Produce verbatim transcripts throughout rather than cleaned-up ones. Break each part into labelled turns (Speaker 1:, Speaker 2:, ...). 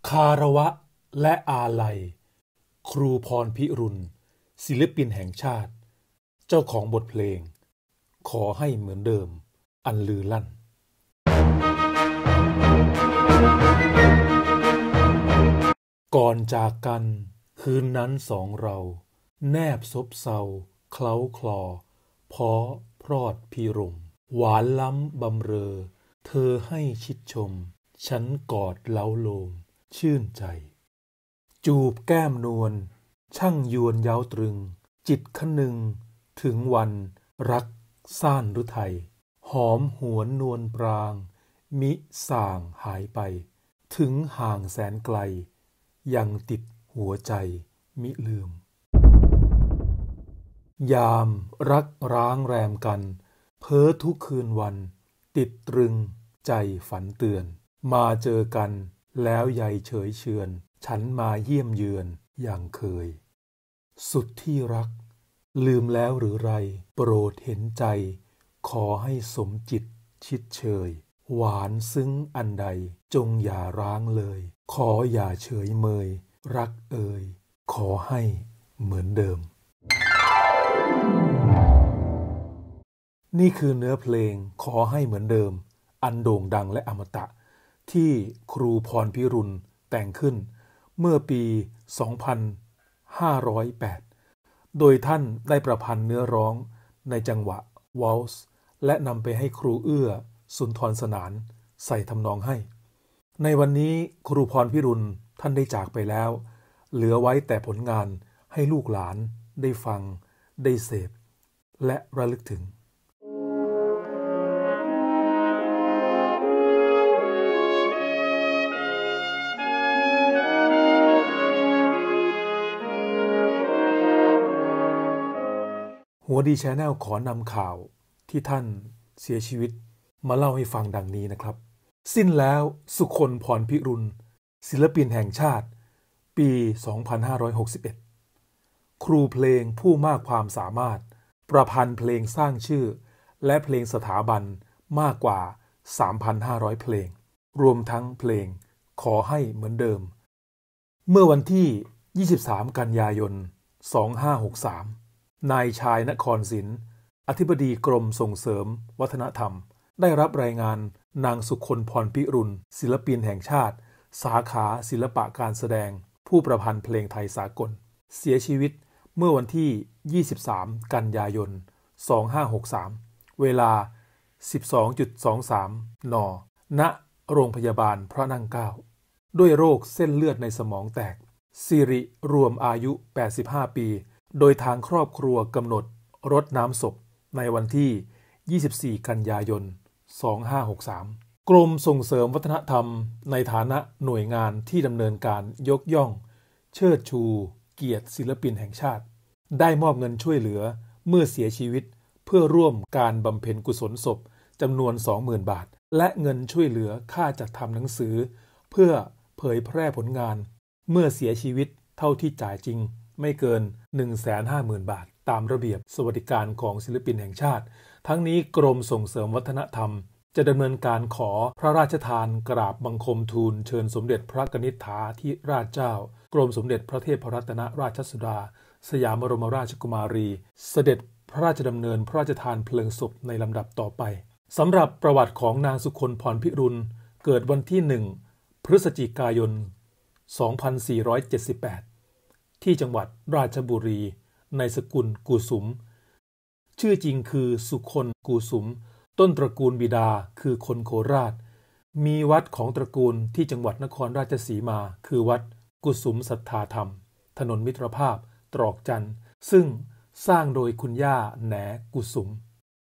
Speaker 1: คารวะและอาลัยครูพรพิรุณศิลปินแห่งชาติเจ้าของบทเพลงขอให้เหมือนเดิมอันลือลั่นก่อนจากกันคืนนั้นสองเราแนบซบเซาเคล้าคลอพ้อพรอดพิรมหวานล้ำบำเรอเธอให้ชิดชมฉันกอดเล้าโลมชื่นใจจูบแก้มนวลช่างยวนเย้าตรึงจิตคนึงถึงวันรักซ่านฤทัยหอมหวนนวลปรางมิส่างหายไปถึงห่างแสนไกลยังติดหัวใจมิลืมยามรักร้างแรมกันเพ้อทุกคืนวันติดตรึงใจฝันเตือนมาเจอกันแล้วใยเฉยเชือนฉันมาเยี่ยมเยือนอย่างเคยสุดที่รักลืมแล้วหรือไรโปรดเห็นใจขอให้สมจิตชิดเชยหวานซึ้งอันใดจงอย่าร้างเลยขออย่าเฉยเมยรักเอ่ยขอให้เหมือนเดิมนี่คือเนื้อเพลงขอให้เหมือนเดิมอันโด่งดังและอมตะที่ครูพรพิรุณแต่งขึ้นเมื่อปี สองพันห้าร้อยแปด โดยท่านได้ประพันธ์เนื้อร้องในจังหวะวอลซ์และนำไปให้ครูเอื้อสุนทรสนานใส่ทำนองให้ในวันนี้ครูพรพิรุณท่านได้จากไปแล้วเหลือไว้แต่ผลงานให้ลูกหลานได้ฟังได้เสพและระลึกถึงหัวดีแชนแนลขอนำข่าวที่ท่านเสียชีวิตมาเล่าให้ฟังดังนี้นะครับสิ้นแล้วสุคนพรพิรุณศิลปินแห่งชาติปี สองพันห้าร้อยหกสิบเอ็ด ครูเพลงผู้มากความสามารถประพันธ์เพลงสร้างชื่อและเพลงสถาบันมากกว่า สามพันห้าร้อย เพลงรวมทั้งเพลงขอให้เหมือนเดิมเมื่อวันที่ ยี่สิบสาม กันยายน สองพันห้าร้อยหกสิบสามนายชายนครศิลป์อธิบดีกรมส่งเสริมวัฒนธรรมได้รับรายงานนางสุคนพรพิรุณศิลปินแห่งชาติสาขาศิลปะการแสดงผู้ประพันธ์เพลงไทยสากลเสียชีวิตเมื่อวันที่ ยี่สิบสาม กันยายน สองพันห้าร้อยหกสิบสาม เวลา สิบสองนาฬิกาสองสิบสาม น.ณ โรงพยาบาลพระนั่งเกล้าด้วยโรคเส้นเลือดในสมองแตกสิริรวมอายุ แปดสิบห้า ปีโดยทางครอบครัวกำหนดรดน้ำศพในวันที่ ยี่สิบสี่ กันยายน สองพันห้าร้อยหกสิบสาม กรมส่งเสริมวัฒนธรรมในฐานะหน่วยงานที่ดำเนินการยกย่องเชิดชูเกียรติศิลปินแห่งชาติได้มอบเงินช่วยเหลือเมื่อเสียชีวิตเพื่อร่วมการบำเพ็ญกุศลศพจำนวน สองหมื่น บาทและเงินช่วยเหลือค่าจัดทำหนังสือเพื่อเผยแพร่ผลงานเมื่อเสียชีวิตเท่าที่จ่ายจริงไม่เกิน หนึ่งแสนห้าหมื่น บาทตามระเบียบสวัสดิการของศิลปินแห่งชาติทั้งนี้กรมส่งเสริมวัฒนธรรมจะดำเนินการขอพระราชทานกราบบังคมทูลเชิญสมเด็จพระกนิษฐาธิราชเจ้ากรมสมเด็จพระเทพรัตนราชสุดาสยามบรมราชกุมารีเสด็จพระราชดำเนินพระราชทานเพลิงศพในลำดับต่อไปสำหรับประวัติของนางสุคนพรพิรุณเกิดวันที่หนึ่งพฤศจิกายน สองพันสี่ร้อยเจ็ดสิบแปดที่จังหวัดราชบุรีในสกุลกูสุมชื่อจริงคือสุคนกูสุมต้นตระกูลบิดาคือคนโคราชมีวัดของตระกูลที่จังหวัดนครราชสีมาคือวัดกุสุมศรัทธาธรรมถนนมิตรภาพตรอกจันทร์ซึ่งสร้างโดยคุณย่าแหนกุสุม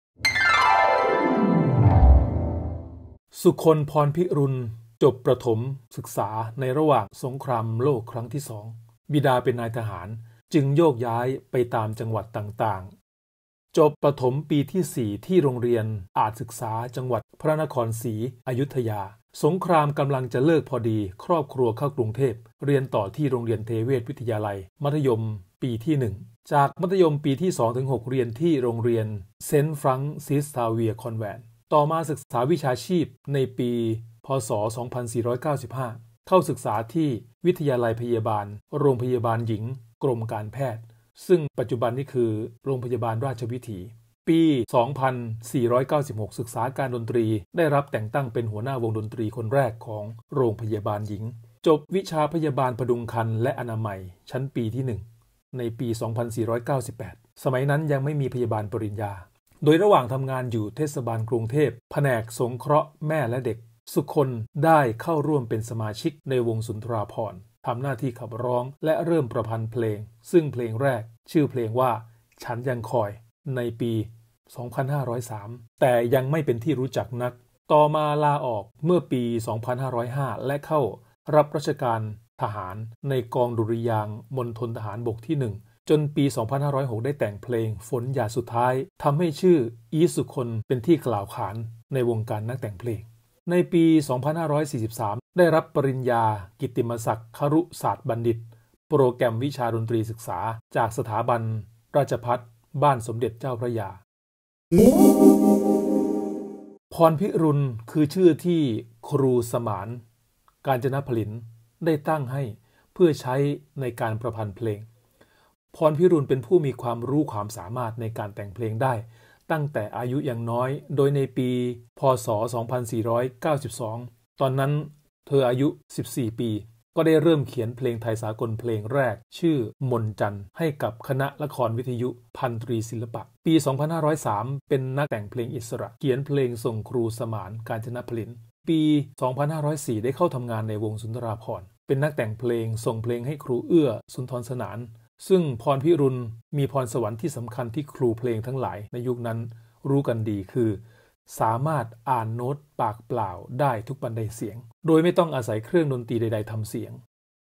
Speaker 1: สุคนพรพิรุณจบประถมศึกษาในระหว่างสงครามโลกครั้งที่สองบิดาเป็นนายทหารจึงโยกย้ายไปตามจังหวัดต่างๆจบประถมปีที่สี่ที่โรงเรียนอาจศึกษาจังหวัดพระนครศรีอยุธยาสงครามกำลังจะเลิกพอดีครอบครัวเข้ากรุงเทพเรียนต่อที่โรงเรียนเทเวศวิทยาลัยมัธยมปีที่หนึ่งจากมัธยมปีที่ สองถึงหก เรียนที่โรงเรียนเซนต์ฟรังซิสซาเวียร์คอนแวนต์ต่อมาศึกษาวิชาชีพในปีพ.ศ. สองพันสี่ร้อยเก้าสิบห้าเข้าศึกษาที่วิทยาลัยพยาบาลโรงพยาบาลหญิงกรมการแพทย์ซึ่งปัจจุบันนี้คือโรงพยาบาลราชวิถีปี สองพันสี่ร้อยเก้าสิบหก ศึกษาการดนตรีได้รับแต่งตั้งเป็นหัวหน้าวงดนตรีคนแรกของโรงพยาบาลหญิงจบวิชาพยาบาลพดุงครรภ์และอนามัยชั้นปีที่หนึ่งในปี สองพันสี่ร้อยเก้าสิบแปด สมัยนั้นยังไม่มีพยาบาลปริญญาโดยระหว่างทำงานอยู่เทศบาลกรุงเทพแผนกสงเคราะห์แม่และเด็กสุคนได้เข้าร่วมเป็นสมาชิกในวงสุนทราภรณ์ทำหน้าที่ขับร้องและเริ่มประพันธ์เพลงซึ่งเพลงแรกชื่อเพลงว่าฉันยังคอยในปี สองพันห้าร้อยสาม แต่ยังไม่เป็นที่รู้จักนักต่อมาลาออกเมื่อปี สองพันห้าร้อยห้า และเข้ารับราชการทหารในกองดุริยางค์มณฑลทหารบกที่หนึ่งจนปี สองพันห้าร้อยหก ได้แต่งเพลงฝนหยาดสุดท้ายทำให้ชื่ออีทสุคนเป็นที่กล่าวขานในวงการนักแต่งเพลงในปี สองพันห้าร้อยสี่สิบสาม ได้รับปริญญากิตติมศักดิ์ครุศาสตร์บัณฑิตโปรแกรมวิชาดนตรีศึกษาจากสถาบันราชภัฏบ้านสมเด็จเจ้าพระยาพรพิรุณคือชื่อที่ครูสมานกาญจนผลินได้ตั้งให้เพื่อใช้ในการประพันธ์เพลงพรพิรุณเป็นผู้มีความรู้ความสามารถในการแต่งเพลงได้ตั้งแต่อายุยังน้อยโดยในปีพ.ศ. สองพันสี่ร้อยเก้าสิบสองตอนนั้นเธออายุสิบสี่ปีก็ได้เริ่มเขียนเพลงไทยสากลเพลงแรกชื่อมนจันทร์ให้กับคณะละครวิทยุพันตรีศิลปะปี สองพันห้าร้อยสาม เป็นนักแต่งเพลงอิสระเขียนเพลงส่งครูสมานกาญจนผลินปี สองพันห้าร้อยสี่ ได้เข้าทำงานในวงสุนทราภรณ์เป็นนักแต่งเพลงส่งเพลงให้ครูเอื้อสุนทรสนานซึ่งพรพิรุณมีพรสวรรค์ที่สำคัญที่ครูเพลงทั้งหลายในยุคนั้นรู้กันดีคือสามารถอ่านโน้ตปากเปล่าได้ทุกบรรไดเสียงโดยไม่ต้องอาศัยเครื่องดนตรีใดๆทำเสียง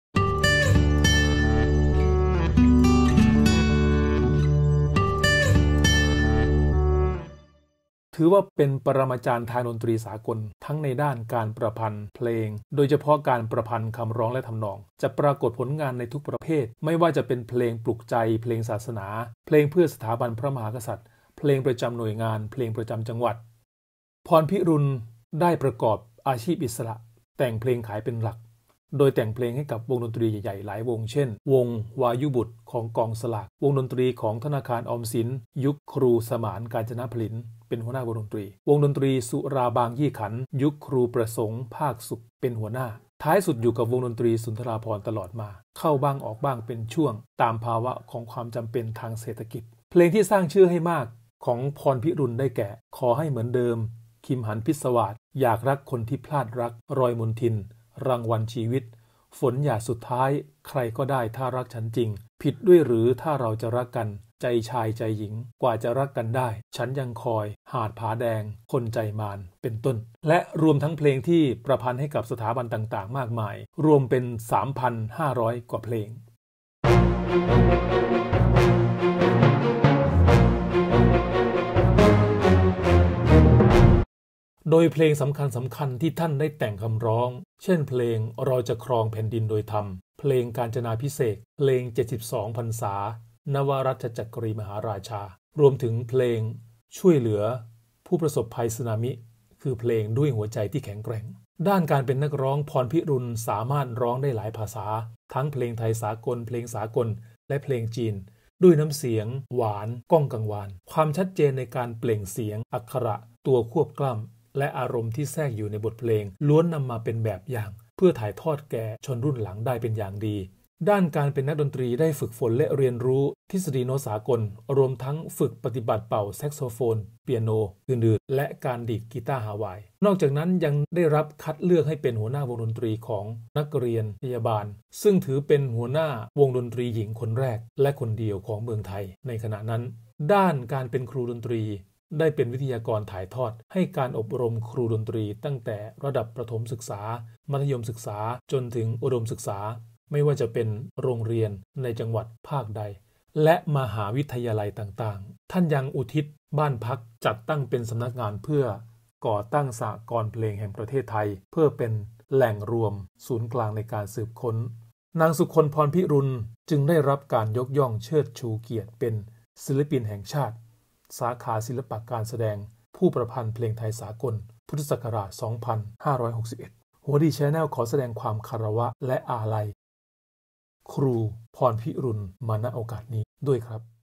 Speaker 1: ถือว่าเป็นปรมาจารย์ทางดนตรีสากลทั้งในด้านการประพันธ์เพลงโดยเฉพาะการประพันธ์คำร้องและทำนองจะปรากฏผลงานในทุกประเภทไม่ว่าจะเป็นเพลงปลุกใจเพลงศาสนาเพลงเพื่อสถาบันพระมหากษัตริย์เพลงประจำหน่วยงานเพลงประจำจังหวัดพรพิรุณได้ประกอบอาชีพอิสระแต่งเพลงขายเป็นหลักโดยแต่งเพลงให้กับวงดนตรีใหญ่ๆหลายวงเช่นวงวายุบุตรของกองสลากวงดนตรีของธนาคารออมสินยุคครูสมานกาญจนผลินเป็นหัวหน้าวงดนตรีวงดนตรีสุราบางยี่ขันยุคครูประสงค์ภาคสุขเป็นหัวหน้าท้ายสุดอยู่กับวงดนตรีสุนทราภรณ์ตลอดมาเข้าบ้างออกบ้างเป็นช่วงตามภาวะของความจำเป็นทางเศรษฐกิจเพลงที่สร้างชื่อให้มากของพรพิรุณได้แก่ขอให้เหมือนเดิมคิมหันพิศวาสอยากรักคนที่พลาดรักรอยมนทินรางวัลชีวิตฝนหยาดสุดท้ายใครก็ได้ถ้ารักฉันจริงผิดด้วยหรือถ้าเราจะรักกันใจชายใจหญิงกว่าจะรักกันได้ฉันยังคอยหาดผาแดงคนใจมารเป็นต้นและรวมทั้งเพลงที่ประพันธ์ให้กับสถาบันต่างๆมากมายรวมเป็น สามพันห้าร้อย กว่าเพลงโดยเพลงสำคัญสำคัญที่ท่านได้แต่งคำร้องเช่นเพลงเราจะครองแผ่นดินโดยธรรมเพลงกาญจนาภิเษกเพลงเจ็ดสิบสองพรรษานวรัตจักรีมหาราชารวมถึงเพลงช่วยเหลือผู้ประสบภัยสึนามิคือเพลงด้วยหัวใจที่แข็งแกร่งด้านการเป็นนักร้องพรพิรุณสามารถร้องได้หลายภาษาทั้งเพลงไทยสากลเพลงสากลและเพลงจีนด้วยน้ำเสียงหวานก้องกังวานความชัดเจนในการเปล่งเสียงอักขระตัวควบกล้ำและอารมณ์ที่แทรกอยู่ในบทเพลงล้วนนำมาเป็นแบบอย่างเพื่อถ่ายทอดแก่ชนรุ่นหลังได้เป็นอย่างดีด้านการเป็นนักดนตรีได้ฝึกฝนและเรียนรู้ทฤษฎีโน้ตสากลรวมทั้งฝึกปฏิบัติเป่าแซกโซโฟนเปียโนอื่นๆและการดีดกีตาร์ฮาวายนอกจากนั้นยังได้รับคัดเลือกให้เป็นหัวหน้าวงดนตรีของนักเรียนพยาบาลซึ่งถือเป็นหัวหน้าวงดนตรีหญิงคนแรกและคนเดียวของเมืองไทยในขณะนั้นด้านการเป็นครูดนตรีได้เป็นวิทยากรถ่ายทอดให้การอบรมครูดนตรีตั้งแต่ระดับประถมศึกษามัธยมศึกษาจนถึงอุดมศึกษาไม่ว่าจะเป็นโรงเรียนในจังหวัดภาคใดและมหาวิทยาลัยต่างๆท่านยังอุทิศบ้านพักจัดตั้งเป็นสำนักงานเพื่อก่อตั้งสหกรณ์เพลงแห่งประเทศไทยเพื่อเป็นแหล่งรวมศูนย์กลางในการสืบค้นนางสุคนพรพิรุณจึงได้รับการยกย่องเชิดชูเกียรติเป็นศิลปินแห่งชาติสาขาศิลปะการแสดงผู้ประพันธ์เพลงไทยสากลพุทธศักราช สองพันห้าร้อยหกสิบเอ็ด หหัวดี Channel ขอแสดงความคารวะและอาลัยครูพรพิรุณมาณโอกาสนี้ด้วยครับ